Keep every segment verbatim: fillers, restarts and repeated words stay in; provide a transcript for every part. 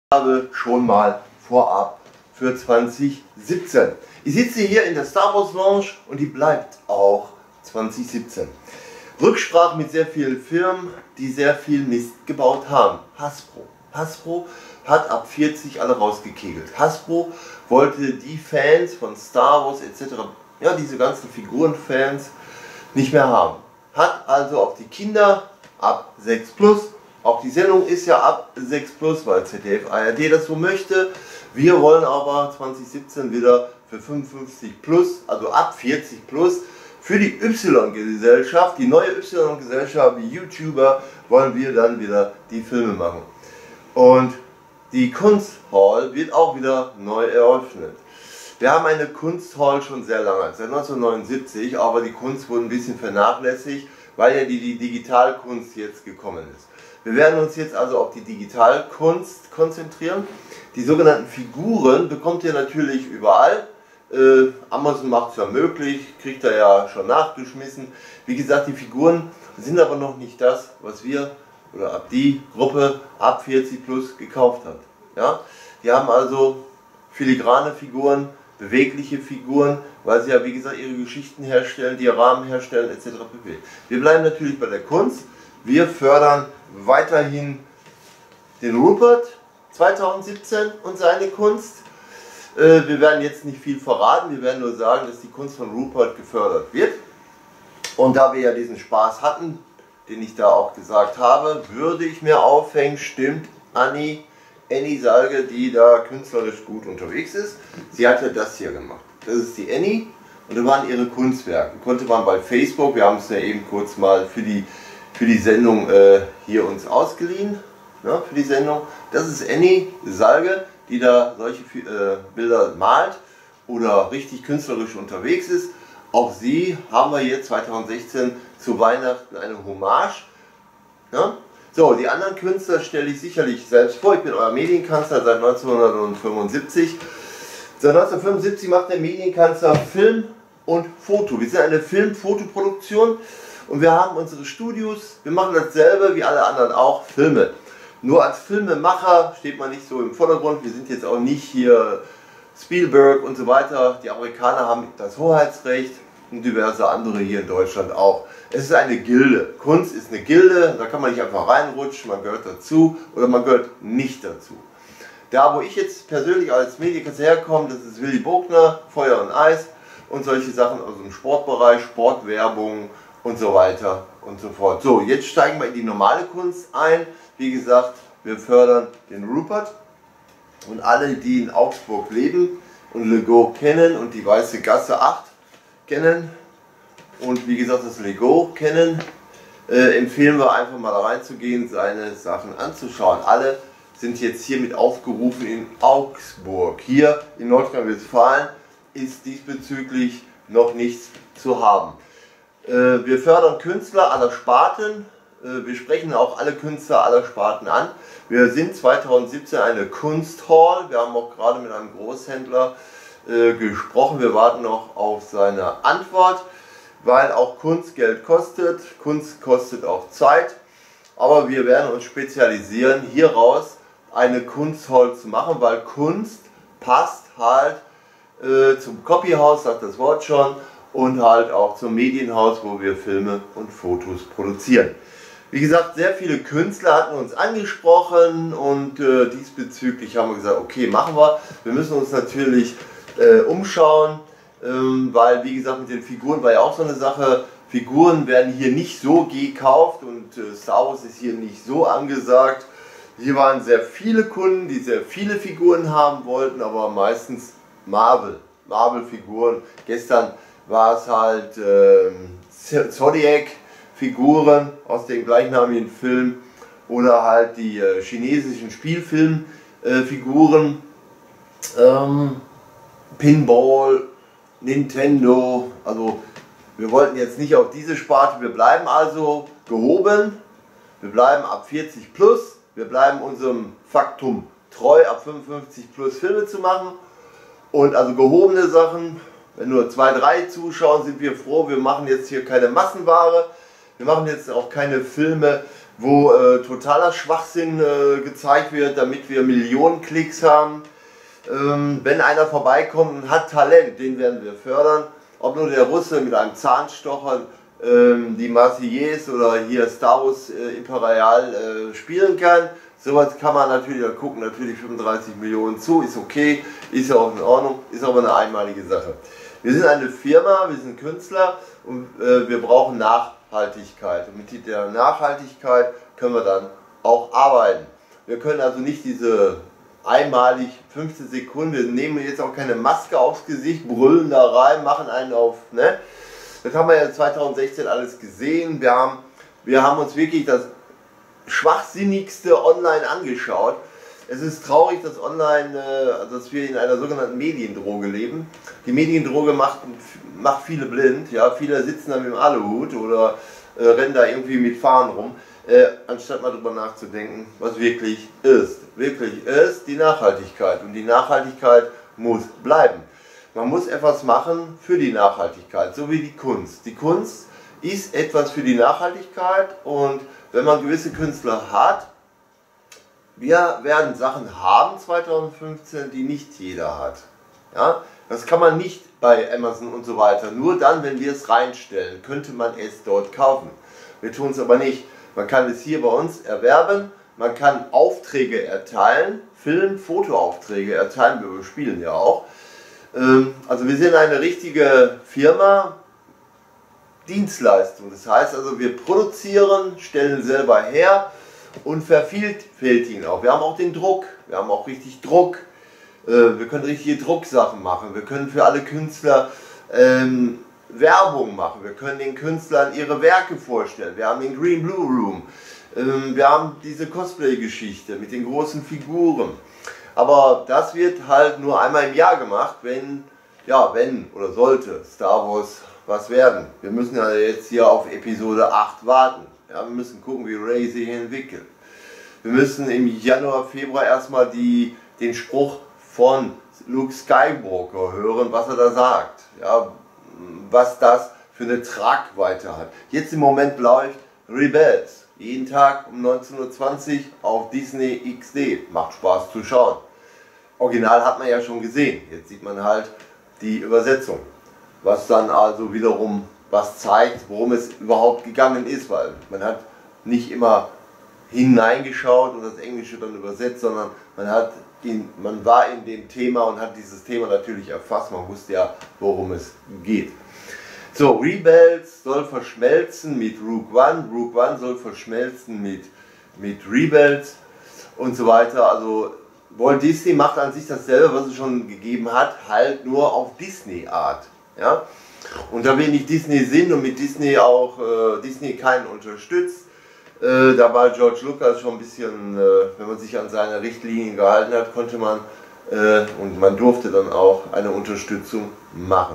habe schon mal vorab für zwanzig siebzehn. Ich sitze hier in der Star Wars Lounge und die bleibt auch zwanzig siebzehn. Rücksprache mit sehr vielen Firmen, die sehr viel Mist gebaut haben. Hasbro. Hasbro hat ab vierzig alle rausgekegelt. Hasbro wollte die Fans von Star Wars et cetera, ja diese ganzen Figurenfans, nicht mehr haben. Hat also auf die Kinder ab sechs plus, auch die Sendung ist ja ab sechs plus, weil Z D F A R D das so möchte. Wir wollen aber zwanzig siebzehn wieder für fünfundfünfzig plus, also ab vierzig plus, für die Y-Gesellschaft, die neue Y-Gesellschaft, wie YouTuber, wollen wir dann wieder die Filme machen. Und die Kunsthall wird auch wieder neu eröffnet. Wir haben eine Kunsthall schon sehr lange, seit neunzehnhundertneunundsiebzig, aber die Kunst wurde ein bisschen vernachlässigt, weil ja die, die Digitalkunst jetzt gekommen ist. Wir werden uns jetzt also auf die Digitalkunst konzentrieren. Die sogenannten Figuren bekommt ihr natürlich überall. Äh, Amazon macht es ja möglich, kriegt er ja schon nachgeschmissen. Wie gesagt, die Figuren sind aber noch nicht das, was wir oder ab die Gruppe ab vierzig plus gekauft hat. Ja? Die haben also filigrane Figuren, bewegliche Figuren, weil sie ja wie gesagt ihre Geschichten herstellen, die Rahmen herstellen et cetera pp. Wir bleiben natürlich bei der Kunst. Wir fördern weiterhin den Rupert zweitausendsiebzehn und seine Kunst. Äh, wir werden jetzt nicht viel verraten, wir werden nur sagen, dass die Kunst von Rupert gefördert wird. Und da wir ja diesen Spaß hatten, den ich da auch gesagt habe, würde ich mir aufhängen, stimmt Annie, Annie Salge, die da künstlerisch gut unterwegs ist. Sie hat ja das hier gemacht. Das ist die Annie und da waren ihre Kunstwerke. Konnte man bei Facebook, wir haben es ja eben kurz mal für die für die Sendung äh, hier uns ausgeliehen, ja, für die Sendung. Das ist Annie Salge, die da solche äh, Bilder malt oder richtig künstlerisch unterwegs ist. Auch sie haben wir jetzt zweitausendsechzehn zu Weihnachten eine Hommage. Ja? So, die anderen Künstler stelle ich sicherlich selbst vor. Ich bin euer Medienkanzler seit neunzehnhundertfünfundsiebzig. Seit neunzehnhundertfünfundsiebzig macht der Medienkanzler Film und Foto. Wir sind eine Film-Fotoproduktion. Und wir haben unsere Studios, wir machen dasselbe wie alle anderen auch, Filme. Nur als Filmemacher steht man nicht so im Vordergrund, wir sind jetzt auch nicht hier Spielberg und so weiter. Die Amerikaner haben das Hoheitsrecht und diverse andere hier in Deutschland auch. Es ist eine Gilde, Kunst ist eine Gilde, da kann man nicht einfach reinrutschen, man gehört dazu oder man gehört nicht dazu. Da wo ich jetzt persönlich als Medienkanzler herkomme, das ist Willy Bogner, Feuer und Eis und solche Sachen, also im Sportbereich, Sportwerbung, und so weiter und so fort. So, jetzt steigen wir in die normale Kunst ein. Wie gesagt, wir fördern den Rupert und alle, die in Augsburg leben und Lego kennen und die Weiße Gasse acht kennen und wie gesagt das Lego kennen, äh, empfehlen wir einfach mal da reinzugehen, seine Sachen anzuschauen. Alle sind jetzt hiermit aufgerufen in Augsburg. Hier in Nordrhein-Westfalen ist diesbezüglich noch nichts zu haben. Wir fördern Künstler aller Sparten, wir sprechen auch alle Künstler aller Sparten an. Wir sind zweitausendsiebzehn eine Kunsthall, wir haben auch gerade mit einem Großhändler äh, gesprochen, wir warten noch auf seine Antwort, weil auch Kunst Geld kostet, Kunst kostet auch Zeit, aber wir werden uns spezialisieren, hieraus eine Kunsthall zu machen, weil Kunst passt halt äh, zum Copyhaus, sagt das Wort schon, und halt auch zum Medienhaus, wo wir Filme und Fotos produzieren. Wie gesagt, sehr viele Künstler hatten uns angesprochen und äh, diesbezüglich haben wir gesagt, okay, machen wir. Wir müssen uns natürlich äh, umschauen, ähm, weil wie gesagt mit den Figuren war ja auch so eine Sache, Figuren werden hier nicht so gekauft und äh, Star Wars ist hier nicht so angesagt. Hier waren sehr viele Kunden, die sehr viele Figuren haben wollten, aber meistens Marvel, Marvel-Figuren. Gestern war es halt äh, Zodiac-Figuren aus dem gleichnamigen Film oder halt die äh, chinesischen Spielfilm-Figuren, äh, ähm, Pinball, Nintendo, also wir wollten jetzt nicht auf diese Sparte, wir bleiben also gehoben, wir bleiben ab vierzig plus, wir bleiben unserem Faktum treu, ab fünfundfünfzig plus Filme zu machen und also gehobene Sachen. Wenn nur zwei, drei zuschauen, sind wir froh. Wir machen jetzt hier keine Massenware. Wir machen jetzt auch keine Filme, wo äh, totaler Schwachsinn äh, gezeigt wird, damit wir Millionen Klicks haben. Ähm, wenn einer vorbeikommt und hat Talent, den werden wir fördern. Ob nur der Russe mit einem Zahnstocher ähm, die Marseillaise oder hier Star Wars äh, Imperial äh, spielen kann, sowas kann man natürlich, da gucken natürlich fünfunddreißig Millionen zu, ist okay, ist ja auch in Ordnung, ist aber eine einmalige Sache. Wir sind eine Firma, wir sind Künstler und äh, wir brauchen Nachhaltigkeit. Und mit der Nachhaltigkeit können wir dann auch arbeiten. Wir können also nicht diese einmalig fünfzehn Sekunden, wir nehmen jetzt auch keine Maske aufs Gesicht, brüllen da rein, machen einen auf, ne? Das haben wir ja zweitausendsechzehn alles gesehen. Wir haben, wir haben uns wirklich das Schwachsinnigste online angeschaut. Es ist traurig, dass online, äh, dass wir in einer sogenannten Mediendroge leben. Die Mediendroge macht, macht viele blind, ja, viele sitzen da mit dem Aluhut oder äh, rennen da irgendwie mit Fahnen rum, äh, anstatt mal drüber nachzudenken, was wirklich ist. Wirklich ist die Nachhaltigkeit und die Nachhaltigkeit muss bleiben. Man muss etwas machen für die Nachhaltigkeit, so wie die Kunst. Die Kunst ist etwas für die Nachhaltigkeit und wenn man gewisse Künstler hat, wir werden Sachen haben zweitausendfünfzehn, die nicht jeder hat. Ja? Das kann man nicht bei Amazon und so weiter. Nur dann, wenn wir es reinstellen, könnte man es dort kaufen. Wir tun es aber nicht. Man kann es hier bei uns erwerben, man kann Aufträge erteilen, Film-, Fotoaufträge erteilen, wir spielen ja auch. Also wir sind eine richtige Firma, Dienstleistung. Das heißt also, wir produzieren, stellen selber her und vervielfältigen auch. Wir haben auch den Druck, wir haben auch richtig Druck. Wir können richtige Drucksachen machen. Wir können für alle Künstler ähm, Werbung machen. Wir können den Künstlern ihre Werke vorstellen. Wir haben den Green Blue Room. Ähm, wir haben diese Cosplay-Geschichte mit den großen Figuren. Aber das wird halt nur einmal im Jahr gemacht, wenn, ja, wenn oder sollte Star Wars was werden. Wir müssen ja jetzt hier auf Episode acht warten. Ja, wir müssen gucken, wie Rey sich entwickelt. Wir müssen im Januar, Februar erstmal die, den Spruch von Luke Skywalker hören, was er da sagt. Ja, was das für eine Tragweite hat. Jetzt im Moment läuft Rebels. Jeden Tag um neunzehn Uhr zwanzig auf Disney X D. Macht Spaß zu schauen. Original hat man ja schon gesehen. Jetzt sieht man halt die Übersetzung. Was dann also wiederum was zeigt, worum es überhaupt gegangen ist. Weil man hat nicht immer hineingeschaut und das Englische dann übersetzt, sondern man, hat in, man war in dem Thema und hat dieses Thema natürlich erfasst. Man wusste ja, worum es geht. So, Rebels soll verschmelzen mit Rogue One, Rogue One soll verschmelzen mit, mit Rebels und so weiter. Also Walt Disney macht an sich dasselbe, was es schon gegeben hat, halt nur auf Disney-Art. Ja? Und da wir nicht Disney sind und mit Disney auch äh, Disney keinen unterstützt, äh, da war George Lucas schon ein bisschen, äh, wenn man sich an seine Richtlinien gehalten hat, konnte man äh, und man durfte dann auch eine Unterstützung machen.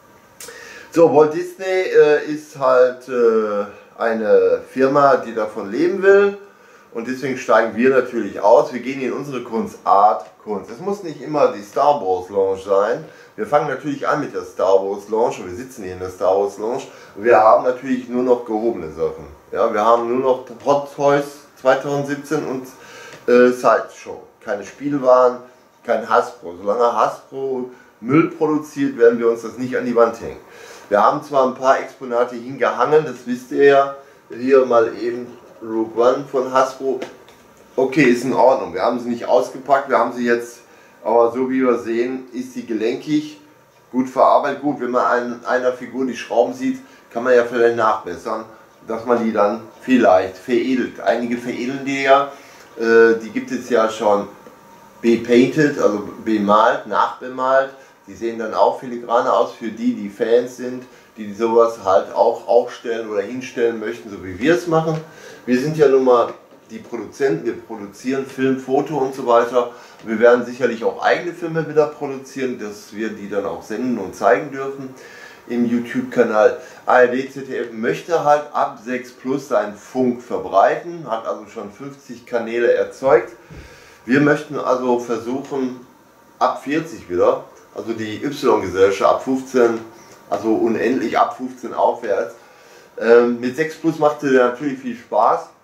So, Walt Disney äh, ist halt äh, eine Firma, die davon leben will und deswegen steigen wir natürlich aus. Wir gehen in unsere Kunst, Art, Kunst. Es muss nicht immer die Star Wars Lounge sein. Wir fangen natürlich an mit der Star Wars Lounge und wir sitzen hier in der Star Wars Lounge und wir haben natürlich nur noch gehobene Sachen. Ja, wir haben nur noch Hot Toys zweitausendsiebzehn und äh, Sideshow. Keine Spielwaren, kein Hasbro. Solange Hasbro Müll produziert, werden wir uns das nicht an die Wand hängen. Wir haben zwar ein paar Exponate hingehangen, das wisst ihr ja, hier mal eben Rogue One von Hasbro. Okay, ist in Ordnung, wir haben sie nicht ausgepackt, wir haben sie jetzt, aber so wie wir sehen, ist sie gelenkig, gut verarbeitet. Gut, wenn man an einer Figur die Schrauben sieht, kann man ja vielleicht nachbessern, dass man die dann vielleicht veredelt. Einige veredeln die ja, äh, die gibt es ja schon bepainted, also bemalt, nachbemalt. Die sehen dann auch filigraner aus für die, die Fans sind, die sowas halt auch aufstellen oder hinstellen möchten, so wie wir es machen. Wir sind ja nun mal die Produzenten, wir produzieren Film, Foto und so weiter. Wir werden sicherlich auch eigene Filme wieder produzieren, dass wir die dann auch senden und zeigen dürfen im YouTube-Kanal. A R D, Z D F möchte halt ab sechs plus seinen Funk verbreiten, hat also schon fünfzig Kanäle erzeugt. Wir möchten also versuchen, ab vierzig wieder, also die Y-Gesellschaft ab fünfzehn, also unendlich ab fünfzehn aufwärts. Ähm, mit sechs plus macht es natürlich viel Spaß.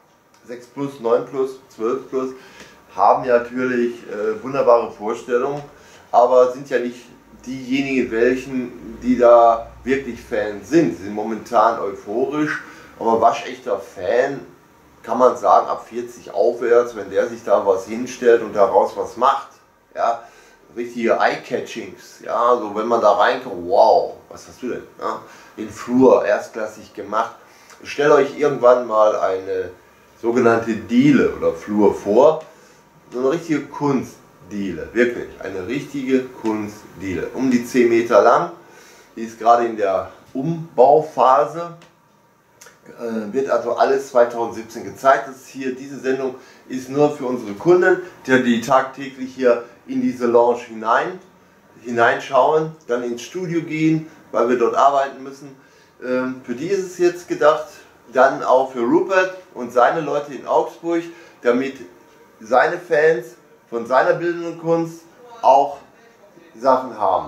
sechs plus, neun plus, zwölf plus, haben ja natürlich äh, wunderbare Vorstellungen, aber sind ja nicht diejenigen welchen, die da wirklich Fans sind. Sie sind momentan euphorisch, aber waschechter Fan kann man sagen ab vierzig aufwärts, wenn der sich da was hinstellt und daraus was macht. Ja, richtige Eye-Catchings, ja, so wenn man da reinkommt, wow, was hast du denn? Ja, den Flur erstklassig gemacht. Stellt euch irgendwann mal eine sogenannte Diele oder Flur vor, so eine richtige Kunstdiele, wirklich, eine richtige Kunstdiele, um die zehn Meter lang, die ist gerade in der Umbauphase, äh, wird also alles zweitausendsiebzehn gezeigt. Das ist hier, diese Sendung ist nur für unsere Kunden, die, die tagtäglich hier in diese Lounge hinein, hineinschauen, dann ins Studio gehen, weil wir dort arbeiten müssen. Ähm, für die ist es jetzt gedacht, dann auch für Rupert und seine Leute in Augsburg, damit seine Fans von seiner bildenden Kunst auch Sachen haben.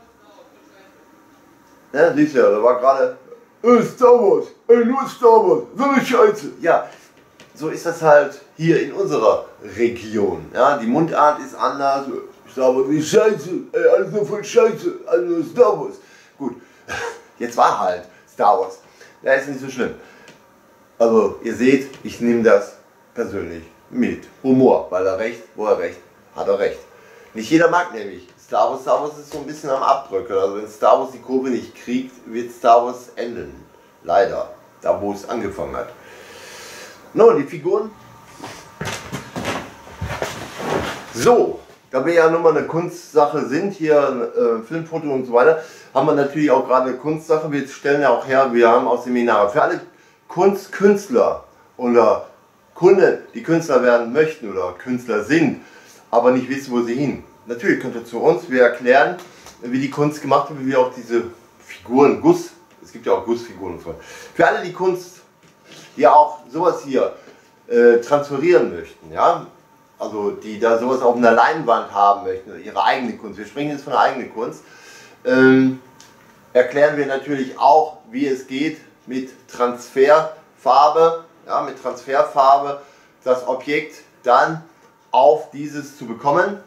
Ja, siehst du ja, da war gerade äh, Star Wars, ey, nur Star Wars, so eine Scheiße. Ja, so ist das halt hier in unserer Region. Ja, die Mundart ist anders. Star Wars ist Scheiße, ey, alles nur voll Scheiße, alles nur Star Wars. Gut, jetzt war halt Star Wars. Ja, ist nicht so schlimm. Also ihr seht, ich nehme das persönlich mit Humor, weil er recht, wo er recht, hat er recht. Nicht jeder mag nämlich Star Wars. Star Wars ist so ein bisschen am Abdrücken. Also wenn Star Wars die Kurve nicht kriegt, wird Star Wars enden. Leider, da wo es angefangen hat. No, die Figuren. So, da wir ja nun mal eine Kunstsache sind, hier äh, Filmfoto und so weiter, haben wir natürlich auch gerade eine Kunstsache. Wir stellen ja auch her, wir haben auch Seminare für alle Kunstkünstler oder Kunden, die Künstler werden möchten oder Künstler sind, aber nicht wissen, wo sie hin. Natürlich könnt ihr zu uns, wir erklären, wie die Kunst gemacht wird, wie wir auch diese Figuren, Guss, es gibt ja auch Gussfiguren und so weiter. Für alle, die Kunst, die auch sowas hier äh, transferieren möchten, ja, also die da sowas auf einer Leinwand haben möchten, ihre eigene Kunst, wir sprechen jetzt von der eigenen Kunst, ähm, erklären wir natürlich auch, wie es geht mit Transferfarbe, ja, mit Transferfarbe das Objekt dann auf dieses zu bekommen.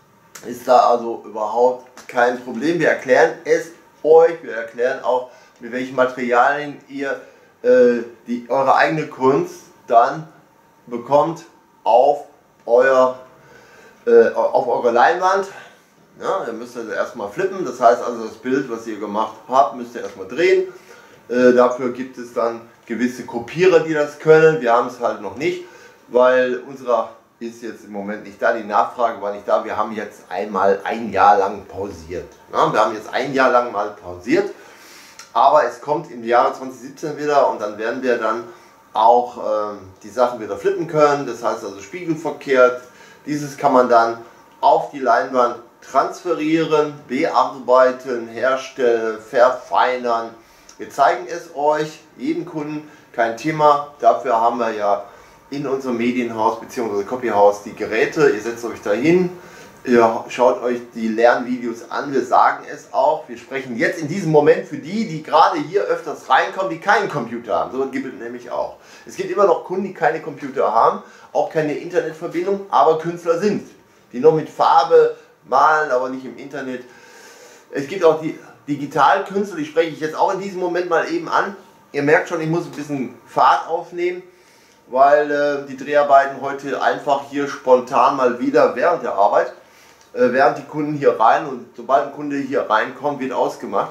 Ist da also überhaupt kein Problem. Wir erklären es euch, wir erklären auch, mit welchen Materialien ihr äh, die, eure eigene Kunst dann bekommt auf, euer, äh, auf eure Leinwand. Ja, ihr müsst also erstmal flippen, das heißt also das Bild, was ihr gemacht habt, müsst ihr erstmal drehen. Äh, dafür gibt es dann gewisse Kopierer, die das können. Wir haben es halt noch nicht, weil unserer ist jetzt im Moment nicht da, die Nachfrage war nicht da. Wir haben jetzt einmal ein Jahr lang pausiert. Ja, wir haben jetzt ein Jahr lang mal pausiert, aber es kommt im Jahre zweitausendsiebzehn wieder und dann werden wir dann auch ähm, die Sachen wieder flippen können. Das heißt also spiegelverkehrt. Dieses kann man dann auf die Leinwand transferieren, bearbeiten, herstellen, verfeinern. Wir zeigen es euch, jedem Kunden, kein Thema. Dafür haben wir ja in unserem Medienhaus bzw. Copyhaus die Geräte. Ihr setzt euch dahin, ihr schaut euch die Lernvideos an. Wir sagen es auch. Wir sprechen jetzt in diesem Moment für die, die gerade hier öfters reinkommen, die keinen Computer haben. So gibt es nämlich auch. Es gibt immer noch Kunden, die keine Computer haben, auch keine Internetverbindung, aber Künstler sind, die noch mit Farbe malen, aber nicht im Internet. Es gibt auch die Digitalkünstler, die spreche ich jetzt auch in diesem Moment mal eben an. Ihr merkt schon, ich muss ein bisschen Fahrt aufnehmen, weil äh, die Dreharbeiten heute einfach hier spontan mal wieder während der Arbeit, äh, während die Kunden hier rein und sobald ein Kunde hier reinkommt, wird ausgemacht.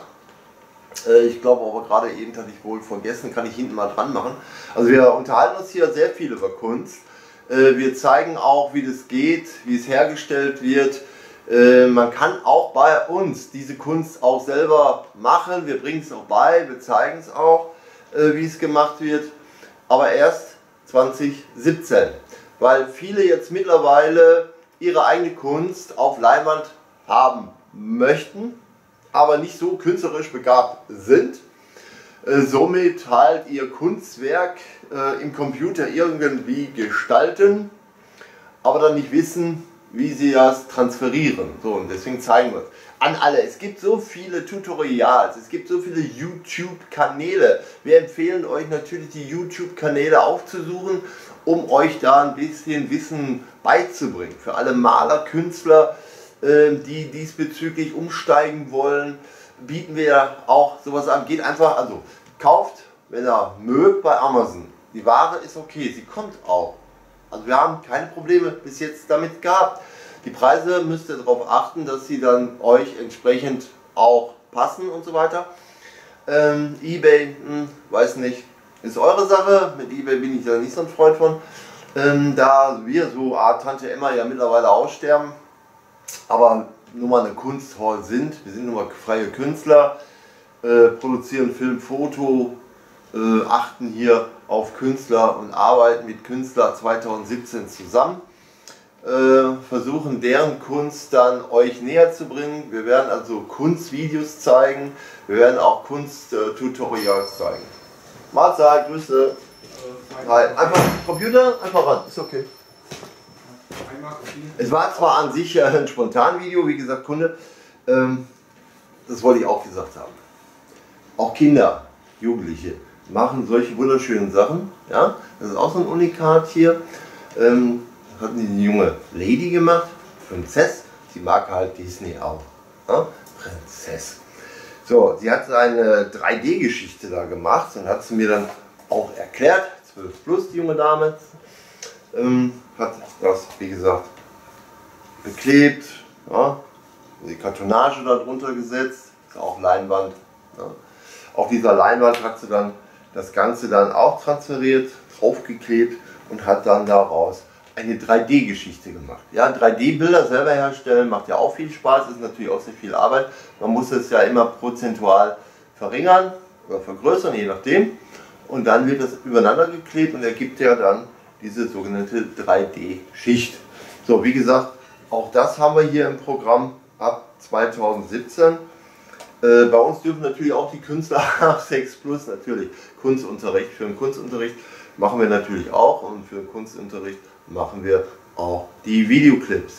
Äh, ich glaube aber gerade eben hatte ich wohl vergessen, kann ich hinten mal dran machen. Also wir unterhalten uns hier sehr viel über Kunst. Äh, wir zeigen auch, wie das geht, wie es hergestellt wird. Äh, man kann auch bei uns diese Kunst auch selber machen. Wir bringen es auch bei, wir zeigen es auch, äh, wie es gemacht wird. Aber erst zweitausendsiebzehn, weil viele jetzt mittlerweile ihre eigene Kunst auf Leinwand haben möchten, aber nicht so künstlerisch begabt sind. Äh, somit halt ihr Kunstwerk äh, im Computer irgendwie gestalten, aber dann nicht wissen, wie sie das transferieren. So, und deswegen zeigen wir es. An alle, es gibt so viele Tutorials, es gibt so viele YouTube-Kanäle. Wir empfehlen euch natürlich, die YouTube-Kanäle aufzusuchen, um euch da ein bisschen Wissen beizubringen. Für alle Maler, Künstler, die diesbezüglich umsteigen wollen, bieten wir auch sowas an. Geht einfach, also kauft, wenn ihr mögt, bei Amazon. Die Ware ist okay, sie kommt auch. Also wir haben keine Probleme bis jetzt damit gehabt. Die Preise müsst ihr darauf achten, dass sie dann euch entsprechend auch passen und so weiter. Ähm, eBay, hm, weiß nicht, ist eure Sache. Mit eBay bin ich da nicht so ein Freund von. Ähm, da wir so Art Tante Emma ja mittlerweile aussterben, aber nur mal eine Kunsthall sind. Wir sind nur mal freie Künstler, äh, produzieren Film, Foto, äh, achten hier auf Künstler und arbeiten mit Künstler zweitausendsiebzehn zusammen. Äh, versuchen deren Kunst dann euch näher zu bringen. Wir werden also Kunstvideos zeigen, wir werden auch Kunsttutorials zeigen. Mahlzeit, Grüße. Hi. Einfach Computer, einfach ran, ist okay. Es war zwar an sich ein Spontanvideo, wie gesagt, Kunde, ähm, das wollte ich auch gesagt haben. Auch Kinder, Jugendliche machen solche wunderschönen Sachen. Ja? Das ist auch so ein Unikat hier. Ähm, hat eine junge Lady gemacht, Prinzess, sie mag halt Disney auch. Ja? Prinzess. So, sie hat eine drei D-Geschichte da gemacht und hat sie mir dann auch erklärt, zwölf plus die junge Dame, ähm, hat das, wie gesagt, beklebt, ja? Die Kartonage darunter gesetzt, ist auch Leinwand. Ja? Auf dieser Leinwand hat sie dann das Ganze dann auch transferiert, draufgeklebt und hat dann daraus eine drei D-Geschichte gemacht. Ja, drei D-Bilder selber herstellen macht ja auch viel Spaß, ist natürlich auch sehr viel Arbeit. Man muss es ja immer prozentual verringern oder vergrößern, je nachdem. Und dann wird das übereinander geklebt und ergibt ja dann diese sogenannte drei D-Schicht. So, wie gesagt, auch das haben wir hier im Programm ab zweitausendsiebzehn. Äh, bei uns dürfen natürlich auch die Künstler ab sechs plus natürlich Kunstunterricht. Für den Kunstunterricht machen wir natürlich auch und für den Kunstunterricht machen wir auch die Videoclips.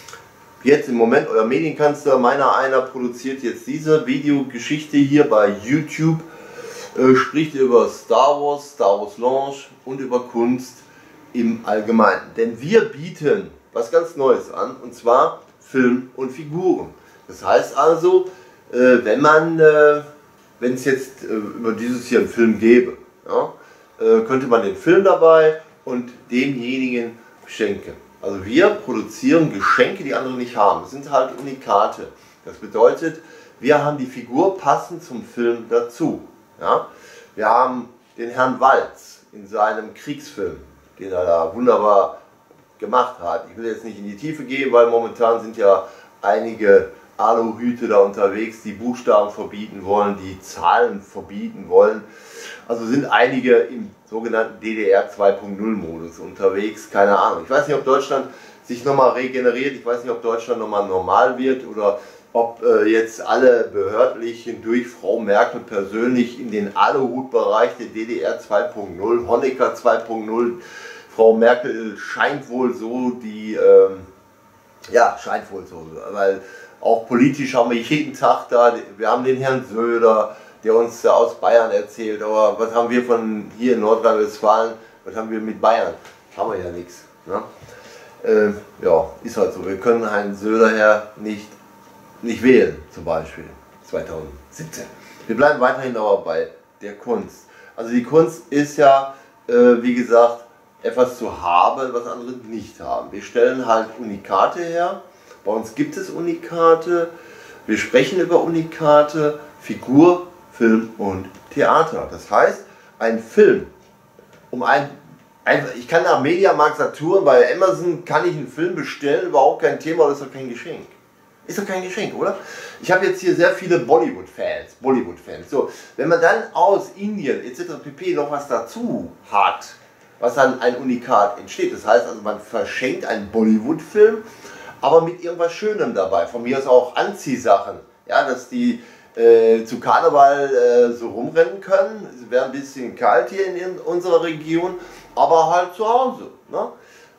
Jetzt im Moment, euer Medienkanzler, meiner einer, produziert jetzt diese Videogeschichte hier bei YouTube, äh, spricht über Star Wars, Star Wars Launch und über Kunst im Allgemeinen. Denn wir bieten was ganz Neues an, und zwar Film und Figuren. Das heißt also, äh, wenn man, äh, wenn es jetzt äh, über dieses hier einen Film gäbe, ja, äh, könnte man den Film dabei und demjenigen schenken. Also wir produzieren Geschenke, die andere nicht haben. Das sind halt Unikate. Das bedeutet, wir haben die Figur passend zum Film dazu. Ja? Wir haben den Herrn Walz in seinem Kriegsfilm, den er da wunderbar gemacht hat. Ich will jetzt nicht in die Tiefe gehen, weil momentan sind ja einige Aluhüte da unterwegs, die Buchstaben verbieten wollen, die Zahlen verbieten wollen. Also sind einige im sogenannten D D R zwei Punkt null Modus unterwegs, keine Ahnung. Ich weiß nicht, ob Deutschland sich nochmal regeneriert, ich weiß nicht, ob Deutschland nochmal normal wird oder ob äh, jetzt alle Behördlichen durch Frau Merkel persönlich in den Aluhutbereich der D D R zwei Punkt null, Honecker zwei Punkt null, Frau Merkel scheint wohl so die, ähm, ja, scheint wohl so, weil auch politisch haben wir jeden Tag da, wir haben den Herrn Söder, der uns ja aus Bayern erzählt, aber was haben wir von hier in Nordrhein-Westfalen, was haben wir mit Bayern? Haben wir ja nichts. Ne? Ähm, ja, ist halt so, wir können Herrn Söder her nicht, nicht wählen, zum Beispiel zweitausendsiebzehn. Wir bleiben weiterhin aber bei der Kunst. Also die Kunst ist ja, äh, wie gesagt, etwas zu haben, was andere nicht haben. Wir stellen halt Unikate her, bei uns gibt es Unikate, wir sprechen über Unikate, Figur, Film und Theater. Das heißt, ein Film, um ein, ein ich kann nach Mediamarkt Saturn, bei Amazon kann ich einen Film bestellen, überhaupt kein Thema, das ist doch kein Geschenk. Ist doch kein Geschenk, oder? Ich habe jetzt hier sehr viele Bollywood-Fans, Bollywood-Fans. So, wenn man dann aus Indien et cetera pp. Noch was dazu hat, was dann ein Unikat entsteht, das heißt also, man verschenkt einen Bollywood-Film, aber mit irgendwas Schönem dabei. Von mir aus auch Anziehsachen, ja, dass die äh, zu Karneval äh, so rumrennen können. Es wäre ein bisschen kalt hier in, in unserer Region, aber halt zu Hause. Ne?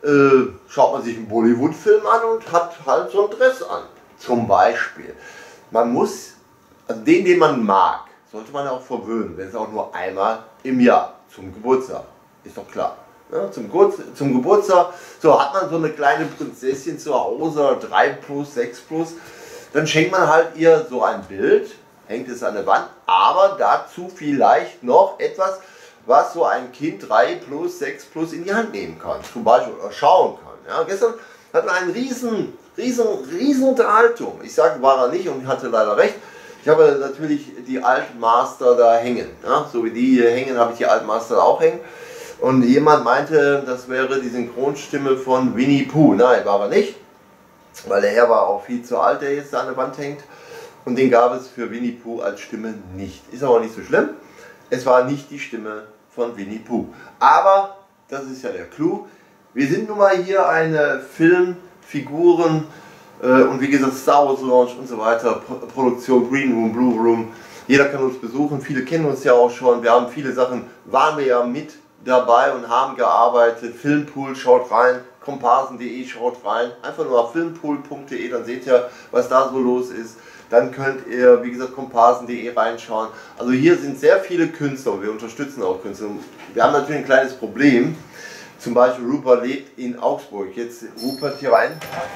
äh, schaut man sich einen Bollywood-Film an und hat halt so einen Dress an. Zum Beispiel. Man muss, also den, den man mag, sollte man auch verwöhnen, wenn es auch nur einmal im Jahr zum Geburtstag. Ist doch klar. Ja, zum, zum Geburtstag, so hat man so eine kleine Prinzessin zu Hause, drei plus, sechs plus, dann schenkt man halt ihr so ein Bild, hängt es an der Wand, aber dazu vielleicht noch etwas, was so ein Kind drei plus, sechs plus in die Hand nehmen kann, zum Beispiel, oder schauen kann. Ja, gestern hatten wir eine riesen, riesen, riesen Unterhaltung. Ich sage, war er nicht und hatte leider recht. Ich habe natürlich die Altmaster da hängen. Ja, so wie die hier hängen, habe ich die Altmaster da auch hängen. Und jemand meinte, das wäre die Synchronstimme von Winnie Pooh. Nein, war er nicht, weil der Herr war auch viel zu alt, der jetzt da an der Wand hängt. Und den gab es für Winnie Pooh als Stimme nicht. Ist aber nicht so schlimm. Es war nicht die Stimme von Winnie Pooh. Aber, das ist ja der Clou, wir sind nun mal hier eine Filmfiguren äh, und wie gesagt Star Wars Launch und so weiter, Pro Produktion, Green Room, Blue Room. Jeder kann uns besuchen, viele kennen uns ja auch schon. Wir haben viele Sachen, waren wir ja mit dabei und haben gearbeitet. Filmpool, schaut rein, komparsen punkt de, schaut rein. Einfach nur auf filmpool punkt de, dann seht ihr, was da so los ist. Dann könnt ihr, wie gesagt, komparsen punkt de reinschauen. Also hier sind sehr viele Künstler und wir unterstützen auch Künstler. Wir haben natürlich ein kleines Problem. Zum Beispiel Rupert lebt in Augsburg. Jetzt Rupert hier rein.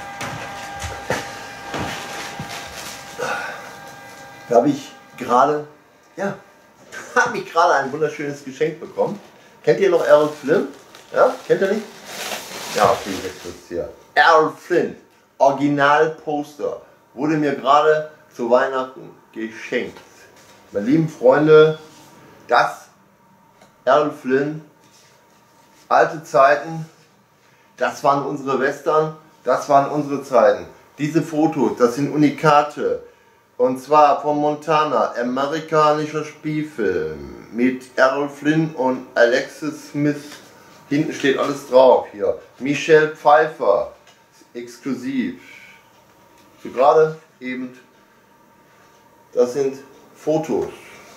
Da habe ich gerade, ja, habe ich gerade ein wunderschönes Geschenk bekommen. Kennt ihr noch Errol Flynn? Ja, kennt ihr nicht? Ja, okay, jetzt ist hier. Errol Flynn, Originalposter, wurde mir gerade zu Weihnachten geschenkt. Meine lieben Freunde, das Errol Flynn, alte Zeiten, das waren unsere Western, das waren unsere Zeiten. Diese Fotos, das sind Unikate. Und zwar von Montana, amerikanischer Spielfilm mit Errol Flynn und Alexis Smith. Hinten steht alles drauf hier. Michelle Pfeiffer, exklusiv. So gerade eben, das sind Fotos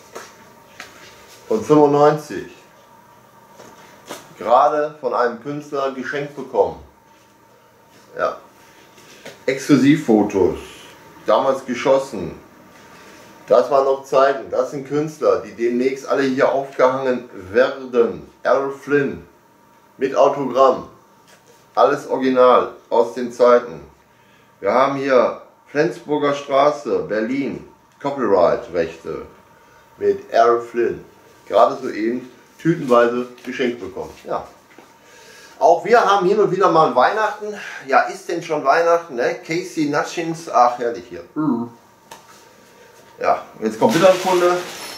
von fünfundneunzig. Gerade von einem Künstler geschenkt bekommen. Ja. Exklusivfotos. Damals geschossen. Das waren noch Zeiten. Das sind Künstler, die demnächst alle hier aufgehangen werden. Errol Flynn mit Autogramm. Alles original aus den Zeiten. Wir haben hier Flensburger Straße, Berlin. Copyright-Rechte mit Errol Flynn. Gerade soeben tütenweise geschenkt bekommen. Ja. Auch wir haben hin und wieder mal Weihnachten. Ja, ist denn schon Weihnachten, ne? Casey Nutchins, ach herrlich hier. Ja, jetzt kommt wieder ein Kunde.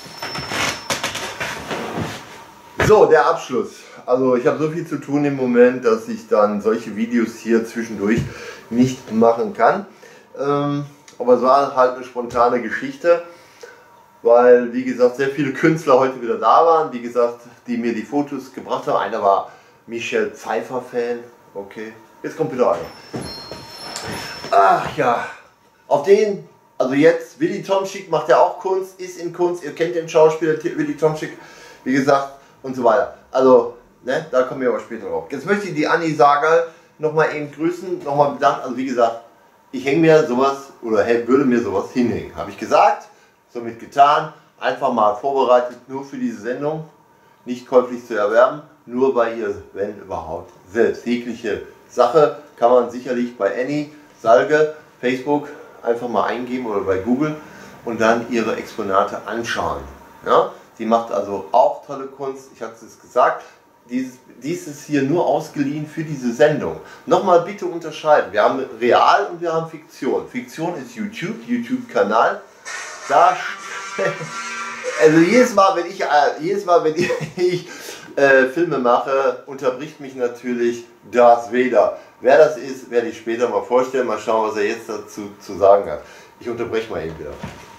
So, der Abschluss. Also ich habe so viel zu tun im Moment, dass ich dann solche Videos hier zwischendurch nicht machen kann. Ähm, aber es war halt eine spontane Geschichte, weil wie gesagt sehr viele Künstler heute wieder da waren, wie gesagt, die mir die Fotos gebracht haben. Einer war Michelle Pfeiffer Fan, okay, jetzt kommt wieder einer. Ach ja, auf den, also jetzt, Willy Tomczyk macht ja auch Kunst, ist in Kunst, ihr kennt den Schauspieler Willy Tomczyk, wie gesagt, und so weiter. Also, ne, da kommen wir aber später drauf. Jetzt möchte ich die Anni Sagal nochmal eben grüßen, nochmal bedanken, also wie gesagt, ich hänge mir sowas, oder würde mir sowas hinhängen, habe ich gesagt, somit getan, einfach mal vorbereitet, nur für diese Sendung, nicht käuflich zu erwerben, nur bei ihr, wenn überhaupt, selbst. Jegliche Sache kann man sicherlich bei Anni Salge, Facebook, einfach mal eingeben oder bei Google und dann ihre Exponate anschauen. Ja? Die macht also auch tolle Kunst, ich hatte es gesagt, dieses, dies ist hier nur ausgeliehen für diese Sendung. Nochmal bitte unterscheiden, wir haben Real und wir haben Fiktion. Fiktion ist YouTube, YouTube-Kanal. Da, also jedes Mal, wenn ich, äh, jedes Mal, wenn ich, ich äh, Filme mache, unterbricht mich natürlich Darth Vader. Wer das ist, werde ich später mal vorstellen. Mal schauen, was er jetzt dazu zu sagen hat. Ich unterbreche mal eben wieder.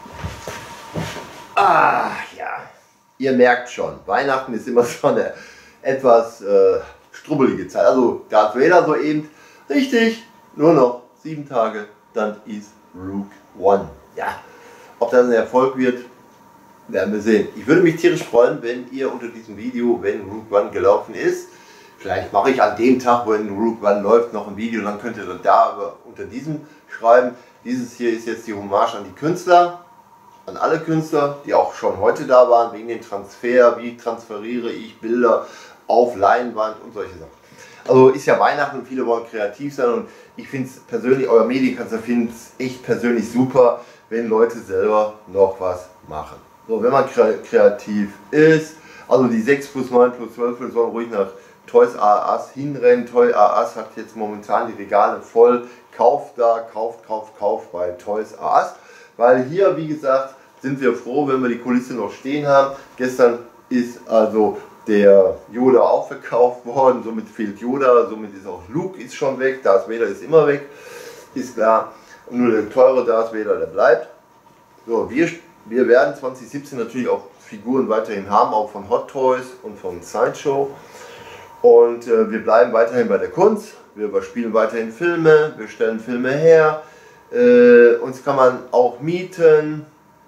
Ah, ja. Ihr merkt schon, Weihnachten ist immer so eine etwas äh, strubbelige Zeit. Also Darth Vader soeben, richtig, nur noch sieben Tage, dann ist Rogue One. Ja, ob das ein Erfolg wird, werden wir sehen. Ich würde mich tierisch freuen, wenn ihr unter diesem Video, wenn Rogue One gelaufen ist, Vielleicht mache ich an dem Tag, wenn Rogue One läuft, noch ein Video, dann könnt ihr da unter diesem schreiben. Dieses hier ist jetzt die Hommage an die Künstler, an alle Künstler, die auch schon heute da waren, wegen dem Transfer, wie transferiere ich Bilder auf Leinwand und solche Sachen. Also ist ja Weihnachten und viele wollen kreativ sein und ich finde es persönlich, euer Medienkanzler findet es echt persönlich super, wenn Leute selber noch was machen. So, wenn man kreativ ist, also die sechs plus neun plus zwölf sollen ruhig nach Toys R Us hinrennen. Toys R Us hat jetzt momentan die Regale voll. Kauft da, kauft, kauft, kauft bei Toys R Us. Weil hier, wie gesagt, sind wir froh, wenn wir die Kulisse noch stehen haben. Gestern ist also der Yoda auch verkauft worden, somit fehlt Yoda, somit ist auch Luke ist schon weg, Darth Vader ist immer weg, ist klar. Und nur der teure Darth Vader, der bleibt. So, wir, wir werden zwanzig siebzehn natürlich auch Figuren weiterhin haben, auch von Hot Toys und von Sideshow. Und äh, wir bleiben weiterhin bei der Kunst, wir überspielen weiterhin Filme, wir stellen Filme her, äh, uns kann man auch mieten,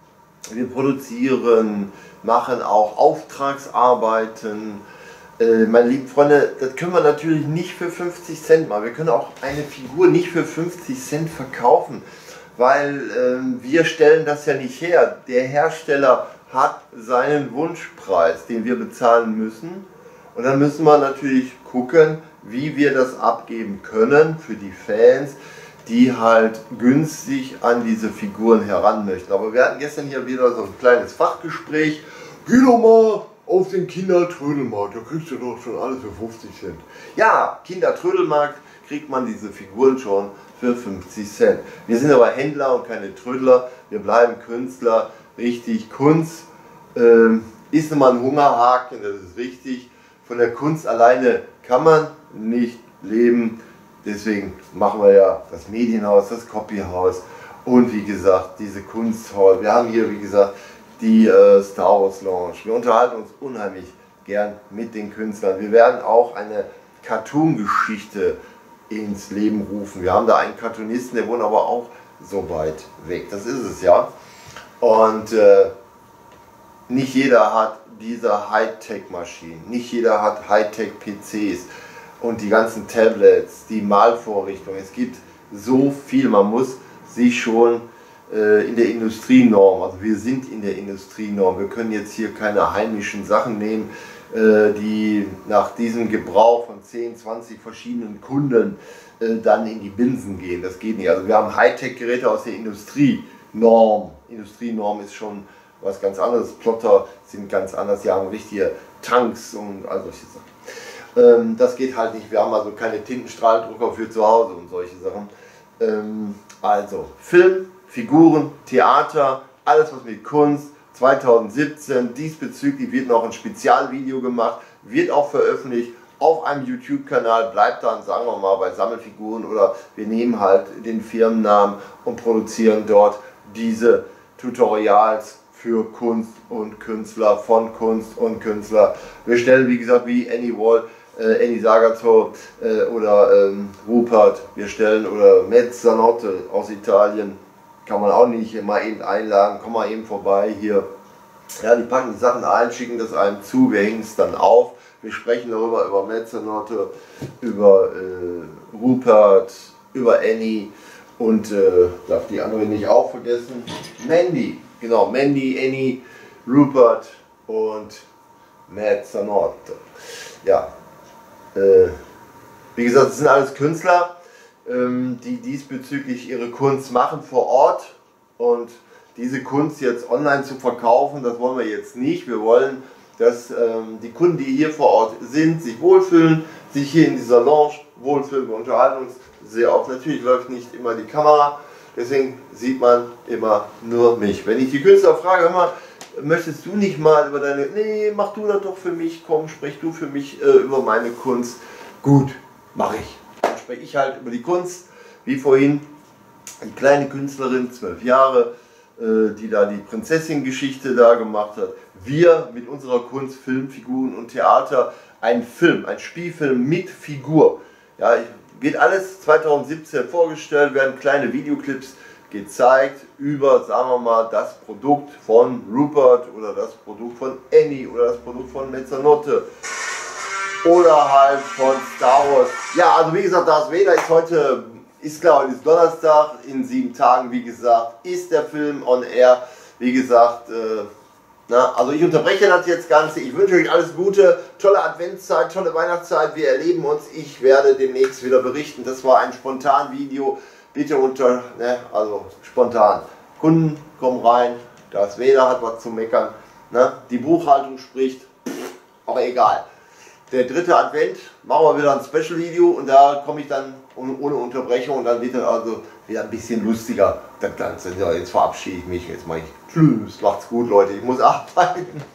wir produzieren, machen auch Auftragsarbeiten. Äh, meine lieben Freunde, das können wir natürlich nicht für fünfzig Cent machen. Wir können auch eine Figur nicht für fünfzig Cent verkaufen, weil äh, wir stellen das ja nicht her. Der Hersteller hat seinen Wunschpreis, den wir bezahlen müssen. Und dann müssen wir natürlich gucken, wie wir das abgeben können für die Fans, die halt günstig an diese Figuren heran möchten. Aber wir hatten gestern hier wieder so ein kleines Fachgespräch. Geh doch mal auf den Kindertrödelmarkt, da kriegst du doch schon alles für fünfzig Cent. Ja, Kindertrödelmarkt kriegt man diese Figuren schon für fünfzig Cent. Wir sind aber Händler und keine Trödler, wir bleiben Künstler, richtig. Kunst äh, ist immer ein Hungerhaken, das ist richtig. Von der Kunst alleine kann man nicht leben. Deswegen machen wir ja das Medienhaus, das Copyhaus und wie gesagt diese Kunsthall. Wir haben hier wie gesagt die äh, Star Wars Lounge. Wir unterhalten uns unheimlich gern mit den Künstlern. Wir werden auch eine Cartoon-Geschichte ins Leben rufen. Wir haben da einen Cartoonisten, der wohnt aber auch so weit weg. Das ist es ja. Und äh, nicht jeder hat diese Hightech-Maschinen. Nicht jeder hat Hightech-P Cs und die ganzen Tablets, die Malvorrichtungen. Es gibt so viel, man muss sich schon äh, in der Industrienorm, also wir sind in der Industrienorm, wir können jetzt hier keine heimischen Sachen nehmen, äh, die nach diesem Gebrauch von zehn, zwanzig verschiedenen Kunden äh, dann in die Binsen gehen. Das geht nicht. Also wir haben Hightech-Geräte aus der Industrienorm. Industrienorm ist schon was ganz anderes. Plotter sind ganz anders, die haben richtige Tanks und all solche Sachen. Ähm, das geht halt nicht, wir haben also keine Tintenstrahldrucker für zu Hause und solche Sachen. Ähm, also Film, Figuren, Theater, alles was mit Kunst, zweitausendsiebzehn, diesbezüglich wird noch ein Spezialvideo gemacht, wird auch veröffentlicht auf einem YouTube-Kanal, bleibt dann, sagen wir mal, bei Sammelfiguren oder wir nehmen halt den Firmennamen und produzieren dort diese Tutorials für Kunst und Künstler, von Kunst und Künstler. Wir stellen, wie gesagt, wie Annie Wall, äh, Annie Sagato äh, oder ähm, Rupert, wir stellen, oder Mezzanotte aus Italien, kann man auch nicht mal eben einladen, komm mal eben vorbei hier. Ja, die packen die Sachen ein, schicken das einem zu, wir hängen es dann auf, wir sprechen darüber, über Mezzanotte, über äh, Rupert, über Annie und, äh, darf die andere nicht auch vergessen, Mandy. Genau, Mandy, Annie, Rupert und Mezzanotte. Ja, äh, wie gesagt, das sind alles Künstler, ähm, die diesbezüglich ihre Kunst machen vor Ort. Und diese Kunst jetzt online zu verkaufen, das wollen wir jetzt nicht. Wir wollen, dass ähm, die Kunden, die hier vor Ort sind, sich wohlfühlen, sich hier in dieser Lounge wohlfühlen. Wir unterhalten uns sehr oft. Natürlich läuft nicht immer die Kamera. Deswegen sieht man immer nur mich. Wenn ich die Künstler frage, hör mal, möchtest du nicht mal über deine, nee, mach du das doch für mich, komm, sprich du für mich äh, über meine Kunst. Gut, mache ich. Dann spreche ich halt über die Kunst, wie vorhin, die kleine Künstlerin, zwölf Jahre, äh, die da die Prinzessin-Geschichte da gemacht hat. Wir mit unserer Kunst, Film, Figuren und Theater, ein Film, ein Spielfilm mit Figur. Ja, ich, wird alles zweitausendsiebzehn vorgestellt, werden kleine Videoclips gezeigt über, sagen wir mal, das Produkt von Rupert oder das Produkt von Annie oder das Produkt von Mezzanotte. oder halt von Star Wars. Ja, also wie gesagt, Darth Vader ist heute, ist klar, heute ist Donnerstag, in sieben Tagen, wie gesagt, ist der Film on air. Wie gesagt, äh, na, also ich unterbreche das jetzt Ganze. Ich wünsche euch alles Gute, tolle Adventszeit, tolle Weihnachtszeit. Wir erleben uns. Ich werde demnächst wieder berichten. Das war ein spontan Video. Bitte unter, ne, also spontan. Kunden kommen rein. Das Vader hat was zu meckern. Ne? Die Buchhaltung spricht. Aber egal. Der dritte Advent machen wir wieder ein Special Video und da komme ich dann ohne Unterbrechung und dann wird dann also wieder ein bisschen lustiger. Das Ganze. Ja, jetzt verabschiede ich mich. Jetzt mache ich Tschüss. Macht's gut, Leute. Ich muss arbeiten.